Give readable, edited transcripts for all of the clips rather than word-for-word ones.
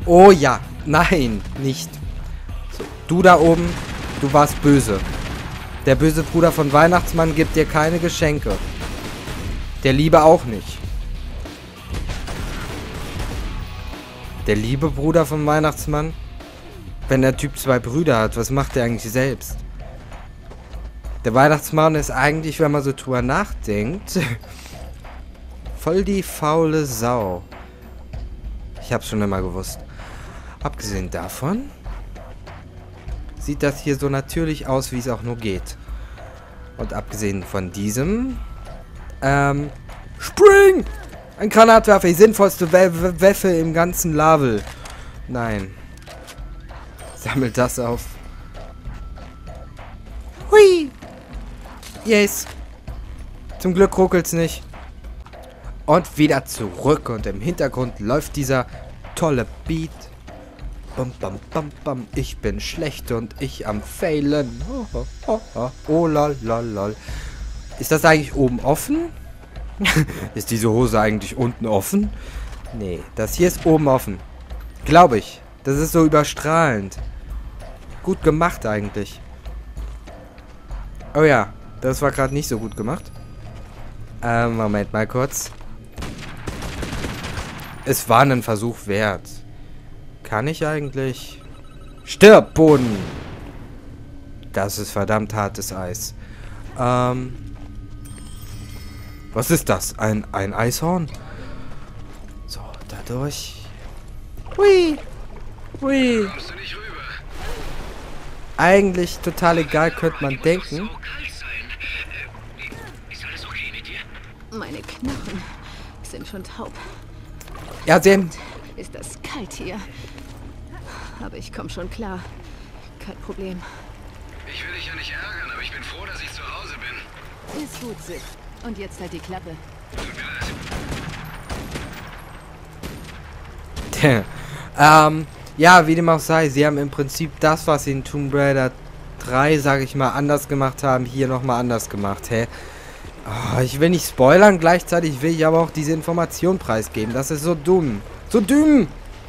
Oh ja. Nein, nicht. So, du da oben, du warst böse. Der böse Bruder von Weihnachtsmann gibt dir keine Geschenke. Der Liebe auch nicht. Der liebe Bruder vom Weihnachtsmann? Wenn der Typ 2 Brüder hat, was macht der eigentlich selbst? Der Weihnachtsmann ist eigentlich, wenn man so drüber nachdenkt, voll die faule Sau. Ich hab's schon immer gewusst. Abgesehen davon sieht das hier so natürlich aus, wie es auch nur geht. Und abgesehen von diesem, Spring! Ein Granatwerfer, die sinnvollste Waffe im ganzen Level. Nein. Sammelt das auf. Hui! Yes. Zum Glück ruckelt's nicht. Und wieder zurück. Und im Hintergrund läuft dieser tolle Beat. Bam, bam, bam, bam. Ich bin schlecht und ich am Failen. Oh, lol, lol, lol. Ist das eigentlich oben offen? Ist diese Hose eigentlich unten offen? Nee, das hier ist oben offen. Glaube ich. Das ist so überstrahlend. Gut gemacht eigentlich. Oh ja, das war gerade nicht so gut gemacht. Moment mal kurz. Es war ein Versuch wert. Kann ich eigentlich? Stirb, Boden! Das ist verdammt hartes Eis. Was ist das? Ein Eishorn? So, dadurch. Hui! Hui! Eigentlich total egal, könnte man denken. Meine Knochen sind schon taub. Ja, sehen. Ist das kalt hier? Aber ich komme schon klar. Kein Problem. Ich will dich ja nicht ärgern, aber ich bin froh, dass ich zu Hause bin. Ist gut, Sid. Und jetzt halt die Klappe. Tut mir leid. Ja, wie dem auch sei, sie haben im Prinzip das, was sie in Tomb Raider 3, sage ich mal, anders gemacht haben, hier nochmal anders gemacht, hä? Oh, ich will nicht spoilern, gleichzeitig will ich aber auch diese Information preisgeben. Das ist so dumm. So dumm!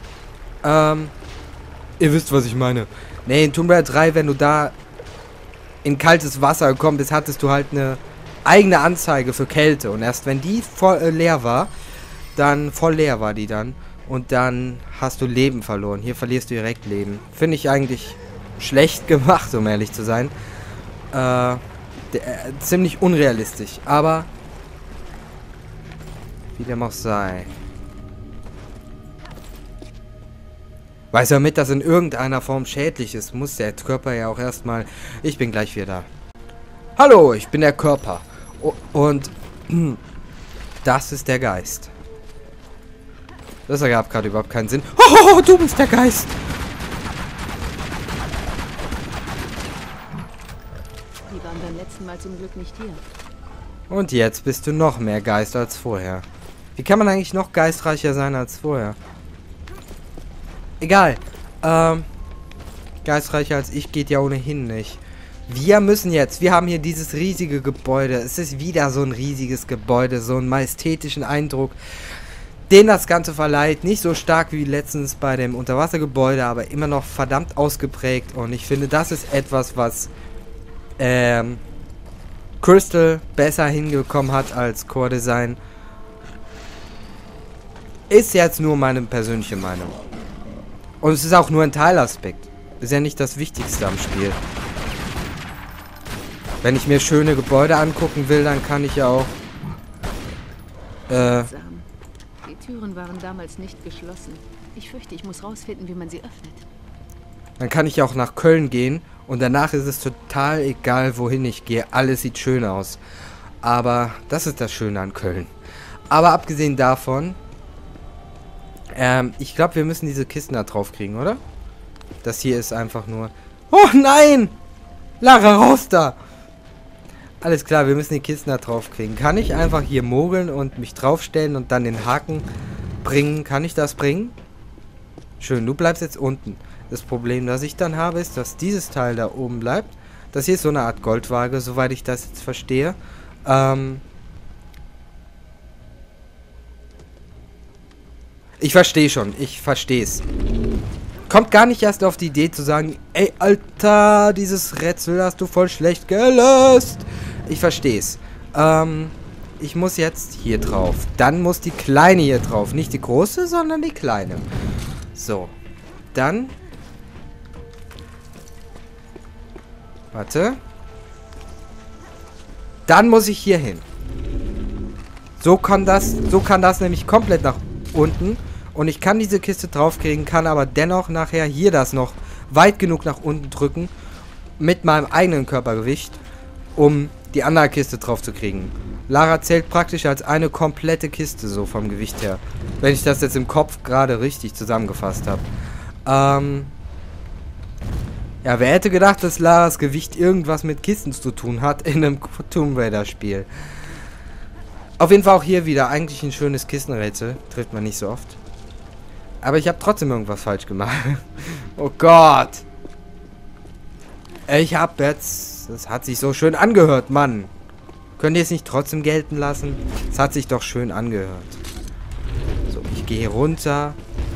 Ihr wisst, was ich meine. Nee, in Tomb Raider 3, wenn du da in kaltes Wasser gekommen bist, hattest du halt eine eigene Anzeige für Kälte. Und erst wenn die voll leer war, und dann hast du Leben verloren. Hier verlierst du direkt Leben. Finde ich eigentlich schlecht gemacht, um ehrlich zu sein. Ziemlich unrealistisch. Aber wie dem auch sei. Weiß ja mit, dass in irgendeiner Form schädlich ist, muss der Körper ja auch erstmal... Ich bin gleich wieder da. Hallo, ich bin der Körper. Und das ist der Geist. Das ergab gerade überhaupt keinen Sinn. Oh, du bist der Geist! Die waren beim letzten Mal zum Glück nicht hier. Und jetzt bist du noch mehr Geist als vorher. Wie kann man eigentlich noch geistreicher sein als vorher? Egal. Geistreicher als ich geht ja ohnehin nicht. Wir haben hier dieses riesige Gebäude. Es ist wieder so ein riesiges Gebäude, so einen majestätischen Eindruck, den das Ganze verleiht. Nicht so stark wie letztens bei dem Unterwassergebäude, aber immer noch verdammt ausgeprägt. Und ich finde, das ist etwas, was Crystal besser hingekommen hat als Core Design. Ist jetzt nur meine persönliche Meinung. Und es ist auch nur ein Teilaspekt. Ist ja nicht das Wichtigste am Spiel. Wenn ich mir schöne Gebäude angucken will, dann kann ich ja auch... Die Türen waren damals nicht geschlossen. Ich fürchte, ich muss rausfinden, wie man sie öffnet. Dann kann ich auch nach Köln gehen und danach ist es total egal, wohin ich gehe. Alles sieht schön aus. Aber das ist das Schöne an Köln. Aber abgesehen davon... ich glaube, wir müssen diese Kisten da drauf kriegen, oder? Das hier ist einfach nur... Oh nein! Lara, raus da! Alles klar, wir müssen die Kisten da drauf kriegen. Kann ich einfach hier mogeln und mich draufstellen und dann den Haken bringen? Kann ich das bringen? Schön, du bleibst jetzt unten. Das Problem, das ich dann habe, ist, dass dieses Teil da oben bleibt. Das hier ist so eine Art Goldwaage, soweit ich das jetzt verstehe. Ich verstehe schon. Ich verstehe es. kommt gar nicht erst auf die Idee zu sagen, ey, Alter, dieses Rätsel hast du voll schlecht gelöst. Ich versteh's. Ich muss jetzt hier drauf. Dann muss die kleine hier drauf. Nicht die große, sondern die kleine. So. Dann. Warte. Dann muss ich hier hin. So kann das nämlich komplett nach unten. Und ich kann diese Kiste draufkriegen, kann aber dennoch nachher hier das noch weit genug nach unten drücken. Mit meinem eigenen Körpergewicht, um die andere Kiste drauf zu kriegen. Lara zählt praktisch als eine komplette Kiste, so vom Gewicht her. Wenn ich das jetzt im Kopf gerade richtig zusammengefasst habe. Ja, wer hätte gedacht, dass Laras Gewicht irgendwas mit Kisten zu tun hat in einem Tomb Raider Spiel. Auf jeden Fall auch hier wieder eigentlich ein schönes Kistenrätsel. Trifft man nicht so oft. Aber ich habe trotzdem irgendwas falsch gemacht. Oh Gott. Ich hab jetzt... Das hat sich so schön angehört, Mann. Könnt ihr es nicht trotzdem gelten lassen? Es hat sich doch schön angehört. So, ich gehe runter.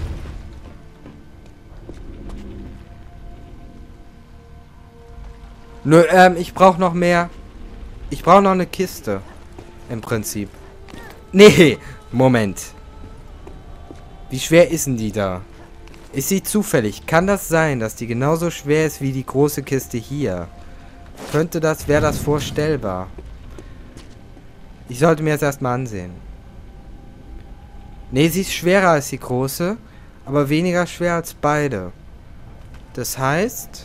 Nö, ich brauche noch mehr. Ich brauche noch eine Kiste. Im Prinzip. Nee, Moment. Wie schwer ist denn die da? Ist sie zufällig? Kann das sein, dass die genauso schwer ist wie die große Kiste hier? Wäre das vorstellbar? Ich sollte mir das erstmal ansehen. Nee, sie ist schwerer als die große, aber weniger schwer als beide. Das heißt,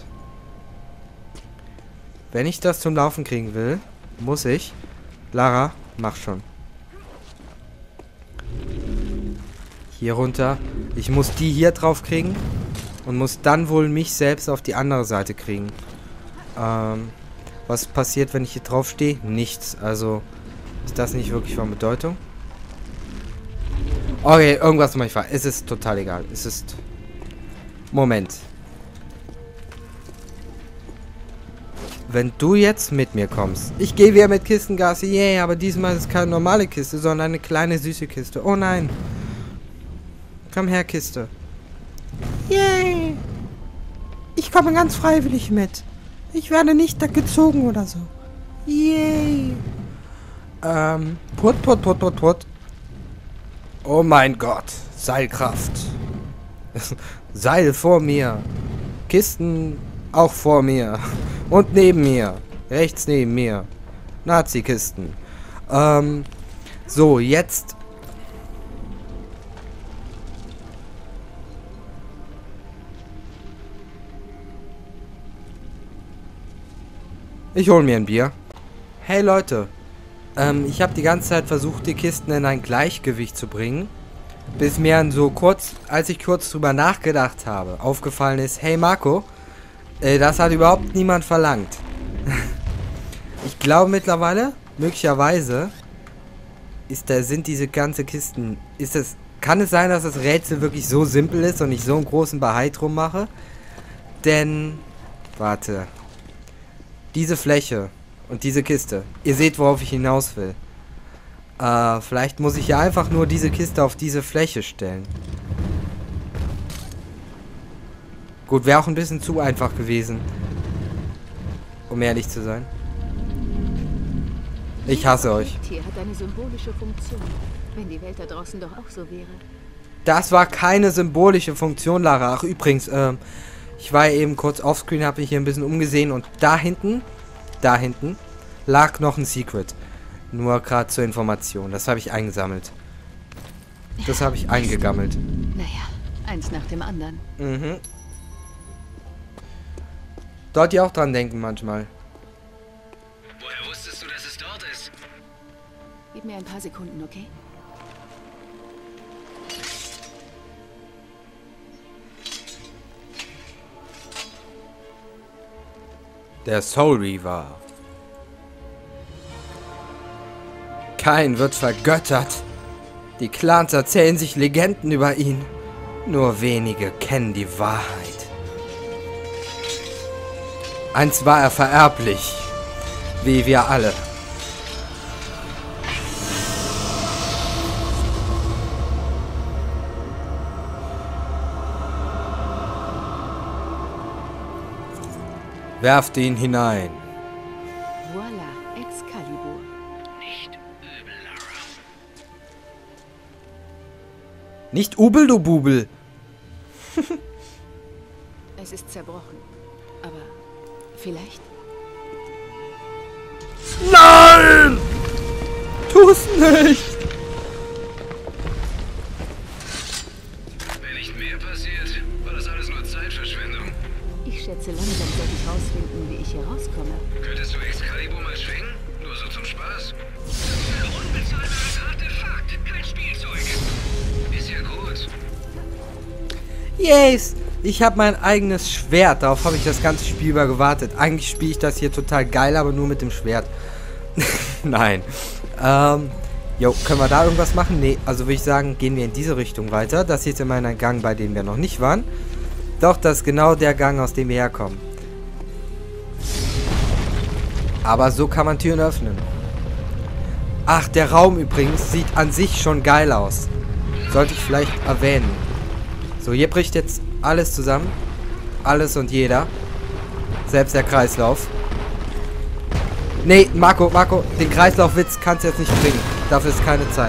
wenn ich das zum Laufen kriegen will, muss ich... Lara, mach schon. Hier runter. Ich muss die hier drauf kriegen. Und muss dann wohl mich selbst auf die andere Seite kriegen. Was passiert, wenn ich hier drauf stehe? Nichts. Also ist das nicht wirklich von Bedeutung? Okay, irgendwas mache ich falsch. Es ist total egal. Es ist... Moment. Wenn du jetzt mit mir kommst. Ich gehe wieder mit Kistengasse. Yeah, aber diesmal ist es keine normale Kiste, sondern eine kleine süße Kiste. Oh nein. Komm her, Kiste. Yay. Ich komme ganz freiwillig mit. Ich werde nicht da gezogen oder so. Yay. Put. Oh mein Gott. Seilkraft. Seil vor mir. Kisten auch vor mir. Und neben mir. Rechts neben mir. Nazi-Kisten. So, jetzt... Ich hole mir ein Bier. Hey Leute. Ich habe die ganze Zeit versucht, die Kisten in ein Gleichgewicht zu bringen. Bis mir dann so kurz, als ich kurz drüber nachgedacht habe, aufgefallen ist, hey Marco, das hat überhaupt niemand verlangt. Ich glaube mittlerweile, möglicherweise, sind diese ganze Kisten, kann es sein, dass das Rätsel wirklich so simpel ist und ich so einen großen Bahai drum mache? Denn, warte, diese Fläche und diese Kiste, ihr seht, worauf ich hinaus will. Vielleicht muss ich ja einfach nur diese Kiste auf diese Fläche stellen. Gut, wäre auch ein bisschen zu einfach gewesen. Um ehrlich zu sein. Ich hasse euch. Hier hat eine symbolische Funktion. Wenn die Welt da draußen doch auch so wäre. Das war keine symbolische Funktion, Lara. Ach, übrigens, ich war eben kurz offscreen, habe mich hier ein bisschen umgesehen und da hinten lag noch ein Secret. Nur gerade zur Information. Das habe ich eingesammelt. Das habe ich eingegammelt. Naja, eins nach dem anderen. Mhm. Dort ihr auch dran denken manchmal. Woher wusstest du, dass es dort ist? Gib mir ein paar Sekunden, okay? Der Soul Reaver. Kain wird vergöttert. Die Clans erzählen sich Legenden über ihn. Nur wenige kennen die Wahrheit. Einst war er vererblich, wie wir alle. Werft ihn hinein. Voila, Excalibur. Nicht übel, Lara. Nicht Ubel, du Bubel. Es ist zerbrochen. Aber vielleicht? Nein! Tu's nicht! Wenn nicht mehr passiert, war das alles nur Zeitverschwendung. Ich schätze, langsam sollte ich rausfinden, wie ich hier rauskomme. Könntest du Excalibur mal schwingen? Nur so zum Spaß? Ein unbezahlbares Artefakt, kein Spielzeug. Ist ja gut. Yes! Ich habe mein eigenes Schwert. Darauf habe ich das ganze Spiel über gewartet. Eigentlich spiele ich das hier total geil, aber nur mit dem Schwert. Nein. Jo, können wir da irgendwas machen? Nee, also würde ich sagen, gehen wir in diese Richtung weiter. Das hier ist immer ein Gang, bei dem wir noch nicht waren. Doch, das ist genau der Gang, aus dem wir herkommen. Aber so kann man Türen öffnen. Ach, der Raum übrigens sieht an sich schon geil aus. Sollte ich vielleicht erwähnen. So, hier bricht jetzt alles zusammen. Alles und jeder. Selbst der Kreislauf. Nee, Marco, den Kreislaufwitz kannst du jetzt nicht bringen. Dafür ist keine Zeit.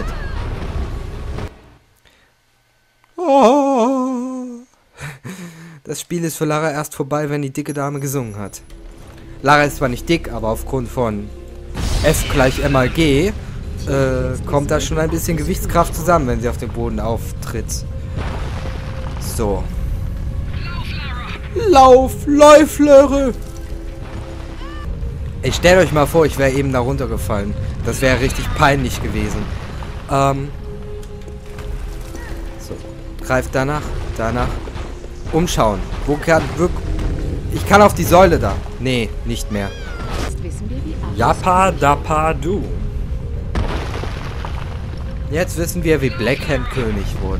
Oh. Das Spiel ist für Lara erst vorbei, wenn die dicke Dame gesungen hat. Lara ist zwar nicht dick, aber aufgrund von F = mal G kommt da schon ein bisschen Gewichtskraft zusammen, wenn sie auf dem Boden auftritt. So. Lauf, Läuflöre! Ich stellt euch mal vor, ich wäre eben da runtergefallen. Das wäre richtig peinlich gewesen. So. Greift danach. Umschauen. Wo kann... Ich kann auf die Säule da. Nee, nicht mehr. Jetzt wissen wir, wie Yappa Dappa Du. Jetzt wissen wir, wie Blackhand König wurde.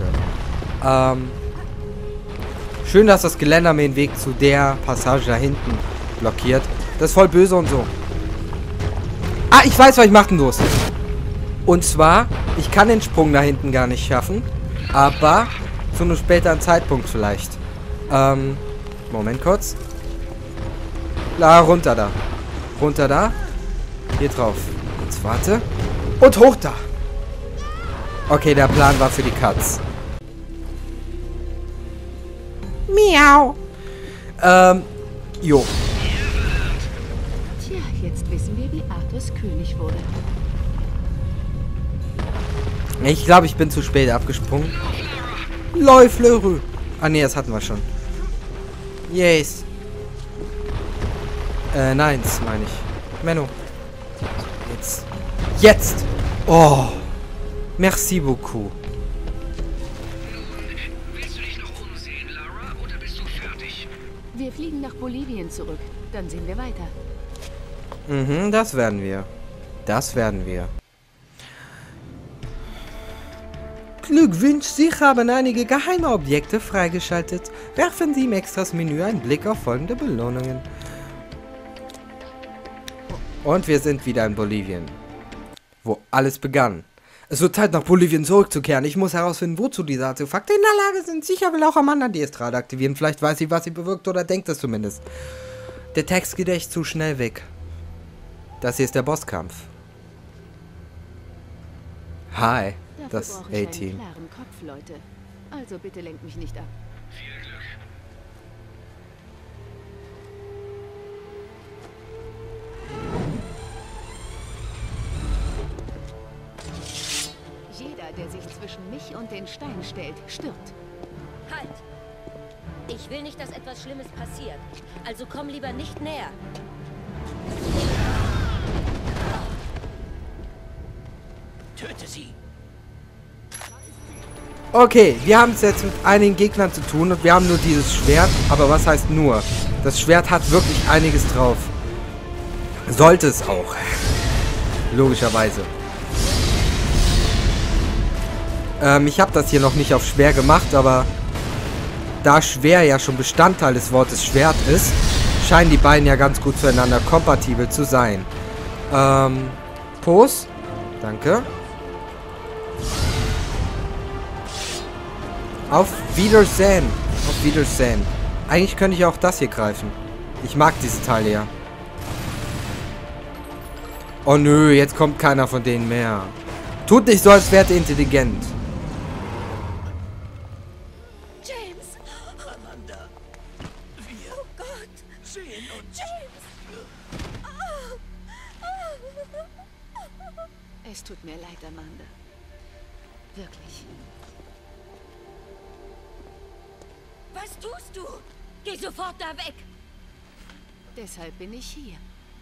Schön, dass das Geländer mir den Weg zu der Passage da hinten blockiert. Das ist voll böse und so. Ah, ich weiß, was ich machen muss. Und zwar, ich kann den Sprung da hinten gar nicht schaffen. Aber zu einem späteren Zeitpunkt vielleicht. Moment kurz. Runter da. Runter da. Hier drauf. Jetzt warte. Und hoch da. Okay, der Plan war für die Katz. Miau. Jo. Tja, jetzt wissen wir, wie Arthurs König wurde. Ich glaube, ich bin zu spät abgesprungen. Läuflöre. Ah, nee, das hatten wir schon. Yes. Nein, das meine ich. Menno. Jetzt. Oh. Merci beaucoup. Willst du dich noch umsehen, Lara, oder bist du fertig? Wir fliegen nach Bolivien zurück. Dann sehen wir weiter. Mhm, das werden wir. Das werden wir. Glückwunsch, Sie haben einige geheime Objekte freigeschaltet. Werfen Sie im Extras-Menü einen Blick auf folgende Belohnungen. Und wir sind wieder in Bolivien. Wo alles begann. Es wird Zeit, nach Bolivien zurückzukehren. Ich muss herausfinden, wozu diese Artefakte in der Lage sind. Sicher will auch Amanda die Estrade aktivieren. Vielleicht weiß sie, was sie bewirkt oder denkt es zumindest. Der Text geht echt zu schnell weg. Das hier ist der Bosskampf. Hi, Dafür das brauche ich A-Team. einen klaren Kopf, Leute. Also bitte lenkt mich nicht ab. Viel Glück. Jeder, der sich zwischen mich und den Stein stellt, stirbt. Halt! Ich will nicht, dass etwas Schlimmes passiert. Also komm lieber nicht näher. Töte sie. Okay, wir haben es jetzt mit einigen Gegnern zu tun und wir haben nur dieses Schwert. Aber was heißt nur? Das Schwert hat wirklich einiges drauf. Sollte es auch. Logischerweise. Ich habe das hier noch nicht auf schwer gemacht, aber da schwer ja schon Bestandteil des Wortes Schwert ist, scheinen die beiden ja ganz gut zueinander kompatibel zu sein. Pose. Danke. Auf Wiedersehen. Auf Wiedersehen. Eigentlich könnte ich auch das hier greifen. Ich mag diese Teile ja. Oh nö, jetzt kommt keiner von denen mehr. Tut nicht so, als wärt ihr intelligent. James! Amanda, wir Oh Gott! sehen uns. Es tut mir leid, Amanda. Wirklich. Was tust du? Geh sofort da weg! Deshalb bin ich hier.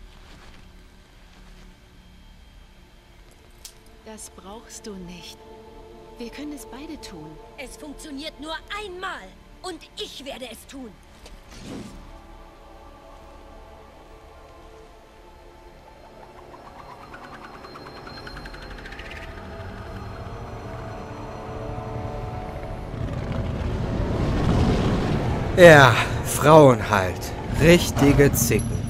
Das brauchst du nicht. Wir können es beide tun. Es funktioniert nur einmal. Und ich werde es tun. Ja, Frauen halt. Richtige Zicken.